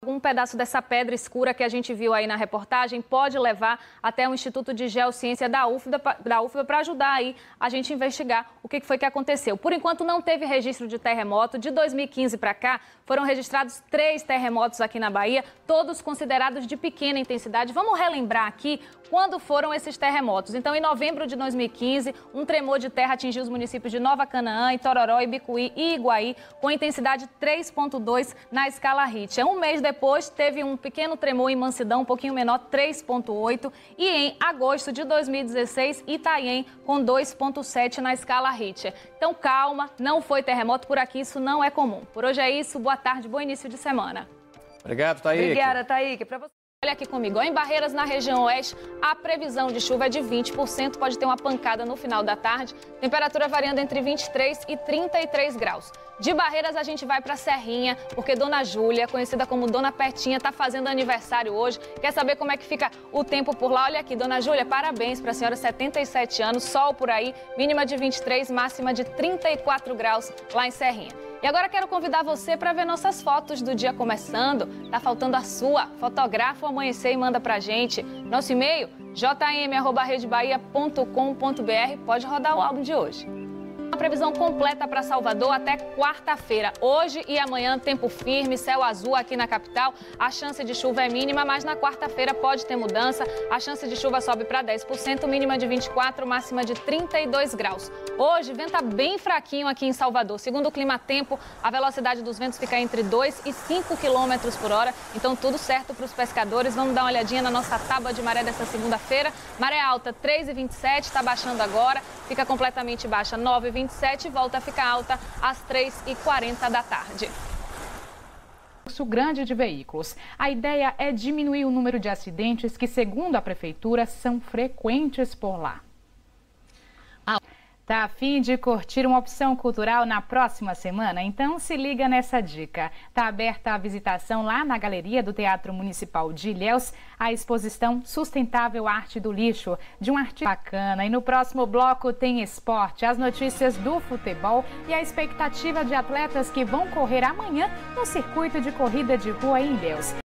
Um pedaço dessa pedra escura que a gente viu aí na reportagem pode levar até o Instituto de Geociência da UFBA para ajudar aí a gente investigar o que foi que aconteceu. Por enquanto não teve registro de terremoto. De 2015 para cá foram registrados 3 terremotos aqui na Bahia, todos considerados de pequena intensidade. Vamos relembrar aqui quando foram esses terremotos. Então, em novembro de 2015, um tremor de terra atingiu os municípios de Nova Canaã, Itororó, Ibicuí e Iguaí, com intensidade 3,2 na escala Richter. Um mês depois, teve um pequeno tremor em Mansidão, um pouquinho menor, 3,8. E em agosto de 2016, Itanhaém, com 2,7 na escala Richter. Então, calma, não foi terremoto por aqui, isso não é comum. Por hoje é isso, boa tarde, bom início de semana. Obrigado, Thaíque. Obrigada, Thaíque. Para você. Olha aqui comigo, em Barreiras, na região oeste, a previsão de chuva é de 20%, pode ter uma pancada no final da tarde, temperatura variando entre 23 e 33 graus. De Barreiras a gente vai para Serrinha, porque Dona Júlia, conhecida como Dona Petinha, está fazendo aniversário hoje. Quer saber como é que fica o tempo por lá? Olha aqui, Dona Júlia, parabéns para a senhora, 77 anos, sol por aí, mínima de 23, máxima de 34 graus lá em Serrinha. E agora quero convidar você para ver nossas fotos do dia começando. Tá faltando a sua. Fotografa o amanhecer e manda pra gente. Nosso e-mail, jm@redebahia.com.br. Pode rodar o álbum de hoje. A previsão completa para Salvador até quarta-feira. Hoje e amanhã, tempo firme, céu azul aqui na capital. A chance de chuva é mínima, mas na quarta-feira pode ter mudança. A chance de chuva sobe para 10%, mínima de 24, máxima de 32 graus. Hoje, venta bem fraquinho aqui em Salvador. Segundo o Climatempo, a velocidade dos ventos fica entre 2 e 5 km por hora. Então, tudo certo para os pescadores. Vamos dar uma olhadinha na nossa tábua de maré dessa segunda-feira. Maré alta, 3,27, está baixando agora. Fica completamente baixa, 9,27 e volta a ficar alta às 3h40 da tarde. Fluxo grande de veículos. A ideia é diminuir o número de acidentes que, segundo a prefeitura, são frequentes por lá. Tá a fim de curtir uma opção cultural na próxima semana? Então se liga nessa dica. Tá aberta a visitação lá na Galeria do Teatro Municipal de Ilhéus, a exposição Sustentável Arte do Lixo, de um artista bacana. E no próximo bloco tem esporte, as notícias do futebol e a expectativa de atletas que vão correr amanhã no circuito de corrida de rua em Ilhéus.